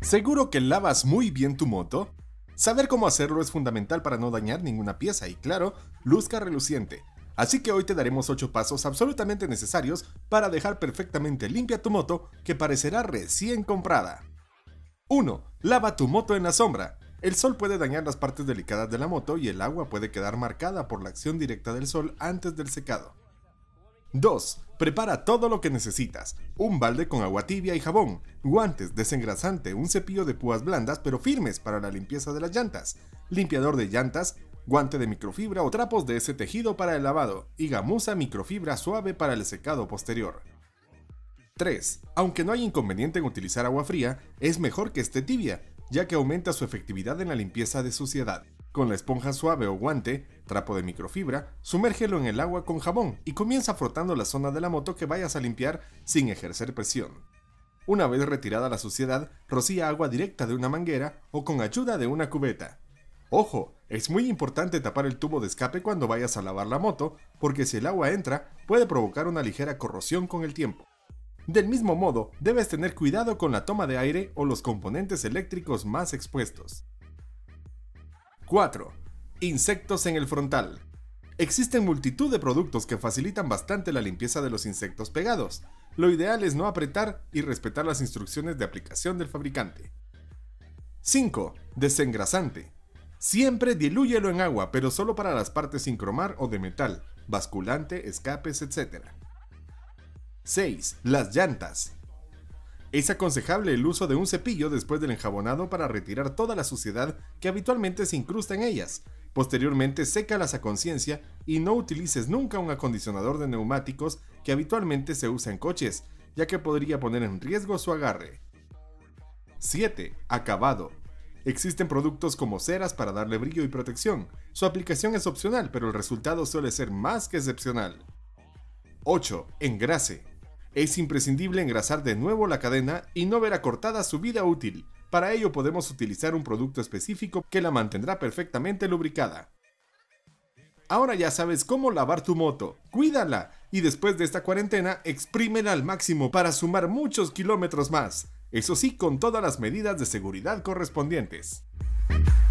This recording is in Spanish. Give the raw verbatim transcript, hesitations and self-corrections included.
¿Seguro que lavas muy bien tu moto? Saber cómo hacerlo es fundamental para no dañar ninguna pieza y, claro, luzca reluciente. Así que hoy te daremos ocho pasos absolutamente necesarios para dejar perfectamente limpia tu moto que parecerá recién comprada. uno. Lava tu moto en la sombra. El sol puede dañar las partes delicadas de la moto y el agua puede quedar marcada por la acción directa del sol antes del secado. dos. Prepara todo lo que necesitas: un balde con agua tibia y jabón, guantes, desengrasante, un cepillo de púas blandas pero firmes para la limpieza de las llantas, limpiador de llantas, guante de microfibra o trapos de ese tejido para el lavado y gamuza microfibra suave para el secado posterior. tres. Aunque no hay inconveniente en utilizar agua fría, es mejor que esté tibia, ya que aumenta su efectividad en la limpieza de suciedad. Con la esponja suave o guante, trapo de microfibra, sumérgelo en el agua con jabón y comienza frotando la zona de la moto que vayas a limpiar sin ejercer presión. Una vez retirada la suciedad, rocía agua directa de una manguera o con ayuda de una cubeta. Ojo, es muy importante tapar el tubo de escape cuando vayas a lavar la moto, porque si el agua entra, puede provocar una ligera corrosión con el tiempo. Del mismo modo, debes tener cuidado con la toma de aire o los componentes eléctricos más expuestos. cuatro. Insectos en el frontal. Existen multitud de productos que facilitan bastante la limpieza de los insectos pegados. Lo ideal es no apretar y respetar las instrucciones de aplicación del fabricante. cinco. Desengrasante. Siempre dilúyelo en agua, pero solo para las partes sin cromar o de metal, basculante, escapes, etcétera. seis. Las llantas. Es aconsejable el uso de un cepillo después del enjabonado para retirar toda la suciedad que habitualmente se incrusta en ellas. Posteriormente, sécalas a conciencia y no utilices nunca un acondicionador de neumáticos que habitualmente se usa en coches, ya que podría poner en riesgo su agarre. siete. Acabado. Existen productos como ceras para darle brillo y protección. Su aplicación es opcional, pero el resultado suele ser más que excepcional. ocho. Engrase. Es imprescindible engrasar de nuevo la cadena y no ver acortada su vida útil. Para ello podemos utilizar un producto específico que la mantendrá perfectamente lubricada. Ahora ya sabes cómo lavar tu moto. ¡Cuídala! Y después de esta cuarentena, exprímela al máximo para sumar muchos kilómetros más. Eso sí, con todas las medidas de seguridad correspondientes.